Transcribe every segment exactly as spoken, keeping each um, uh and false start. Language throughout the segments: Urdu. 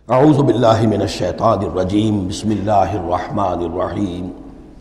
اعوذ باللہ من الشیطان الرجیم بسم اللہ الرحمن الرحیم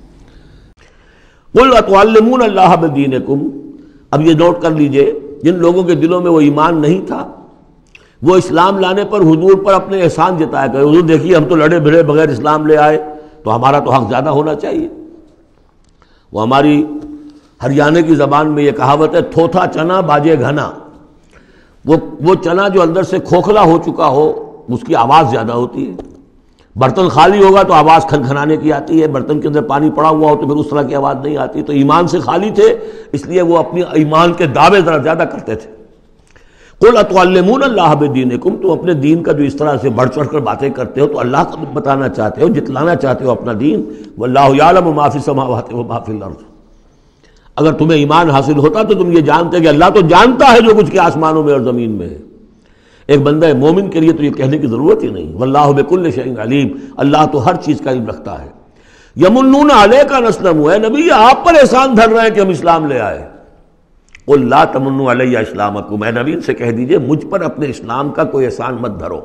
قل اتعلمون اللہ بدینکم۔ اب یہ نوٹ کر لیجئے، جن لوگوں کے دلوں میں وہ ایمان نہیں تھا وہ اسلام لانے پر حضور پر اپنے احسان جتایا کرے، حضور دیکھیے ہم تو لڑے بھڑے بغیر اسلام لے آئے تو ہمارا تو حق زیادہ ہونا چاہیے۔ وہ ہماری ہریانے کی زبان میں یہ کہاوت ہے، تھوتھا چنا باجے گھنا۔ وہ وہ چنا جو اندر سے کھوکھلا ہو چکا ہو اس کی آواز زیادہ ہوتی ہے، برتن خالی ہوگا تو آواز کھنکھنانے کی آتی ہے، برتن کے اندر پانی پڑا ہوا ہو تو پھر اس طرح کی آواز نہیں آتی۔ تو ایمان سے خالی تھے اس لیے وہ اپنی ایمان کے دعوے ذرا زیادہ کرتے تھے۔ قل اتعلمون اللہ بدینکم، تم اپنے دین کا جو اس طرح سے بڑھ چڑھ کر باتیں کرتے ہو تو اللہ کا بتانا چاہتے ہو، جتلانا چاہتے ہو اپنا دین۔ واللہ یعلم ما فی السماوات وما فی الارض۔ اگر تمہیں ایمان حاصل ہوتا تو تم یہ جانتے کہ اللہ تو جانتا ہے جو کچھ کے آسمانوں میں اور زمین میں ہے۔ ایک بندہ مومن کے لیے تو یہ کہنے کی ضرورت ہی نہیں، واللہ بکل شیء علیم، اللہ تو ہر چیز کا علم رکھتا ہے۔ یمنون علیک ان اسلموا، اے نبی آپ پر احسان دھر رہے ہیں کہ ہم اسلام لے آئے۔ قل لا تمنوا علی اسلامکم، اے نبی ان سے کہہ دیجئے مجھ پر اپنے اسلام کا کوئی احسان مت دھرو۔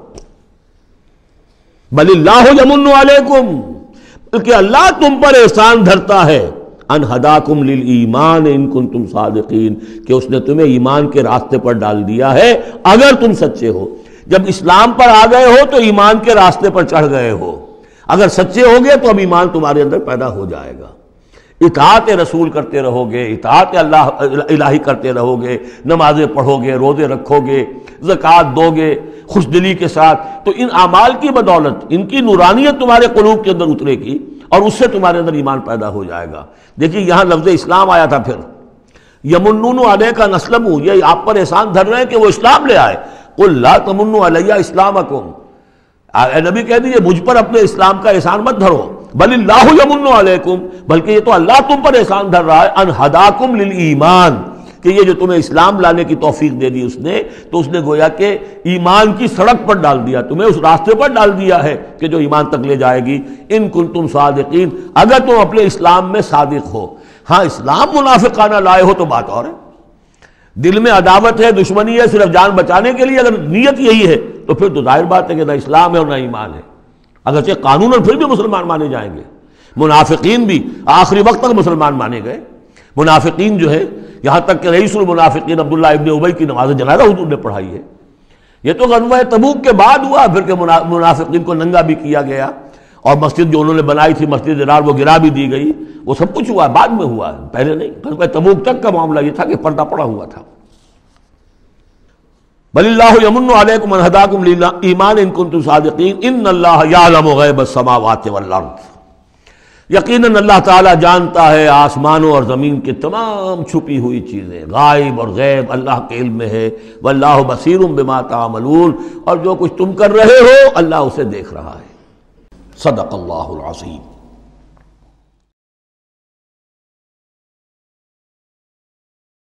بل اللہ یمن علیکم، بلکہ اللہ تم پر احسان دھرتا ہے، ان ہداکم للایمان ان کنتم صادقین، کہ اس نے تمہیں ایمان کے راستے پر ڈال دیا ہے اگر تم سچے ہو۔ جب اسلام پر آ گئے ہو تو ایمان کے راستے پر چڑھ گئے ہو، اگر سچے ہو گے تو اب ایمان تمہارے اندر پیدا ہو جائے گا۔ اطاعت رسول کرتے رہو گے، اطاعت اللہ الہی کرتے رہو گے، نمازیں پڑھو گے، روزے رکھو گے، زکوٰۃ دو گے خوش دلی کے ساتھ، تو ان اعمال کی بدولت ان کی نورانیت تمہارے قلوب کے اندر اترے گی اور اس سے تمہارے اندر ایمان پیدا ہو جائے گا۔ دیکھیے یہاں لفظ اسلام آیا تھا، پھر یمنون علیک ان اسلموا، یہ آپ پر احسان دھر رہے ہیں کہ وہ اسلام لے آئے۔ قل لا تمنوا علی اسلامکم، اے نبی کہہ دیجیے مجھ پر اپنے اسلام کا احسان مت دھرو، بل اللہ یمن علیکم، بلکہ یہ تو اللہ تم پر احسان دھر رہا ہے، ان ہداکم للایمان، کہ یہ جو تمہیں اسلام لانے کی توفیق دے دی اس نے، تو اس نے گویا کہ ایمان کی سڑک پر ڈال دیا، تمہیں اس راستے پر ڈال دیا ہے کہ جو ایمان تک لے جائے گی۔ ان کنتم صادقین، اگر تم اپنے اسلام میں صادق ہو۔ ہاں اسلام منافقانہ لائے ہو تو بات اور ہے، دل میں عداوت ہے، دشمنی ہے صرف جان بچانے کے لیے، اگر نیت یہی ہے تو پھر تو ظاہر بات ہے کہ نہ اسلام ہے اور نہ ایمان ہے، اگرچہ قانون اور پھر بھی مسلمان مانے جائیں گے۔ منافقین بھی آخری وقت تک مسلمان مانے گئے۔ منافقین جو ہے یہاں تک کہ رئیس المنافقین عبداللہ ابن ابی کی نماز جنازہ حضور نے پڑھائی ہے۔ یہ تو غزوہ تبوک کے بعد ہوا، پھر کہ منافقین کو ننگا بھی کیا گیا اور مسجد جو انہوں نے بنائی تھی مسجد ضرار وہ گرا بھی دی گئی، وہ سب کچھ ہوا بعد میں ہوا، پہلے نہیں۔ غزوہ تبوک تک کا معاملہ یہ تھا کہ پردہ پڑا ہوا تھا۔ بل اللہ یمن علیکم ان ہداکم للایمان ان کنتم صادقین ان اللہ یعلم غیب السماوات والارض، یقیناً اللہ تعالیٰ جانتا ہے آسمانوں اور زمین کی تمام چھپی ہوئی چیزیں، غائب اور غیب اللہ کے علم میں ہے۔ واللہ بصیر بما تعملون، اور جو کچھ تم کر رہے ہو اللہ اسے دیکھ رہا ہے۔ صدق اللہ العظیم۔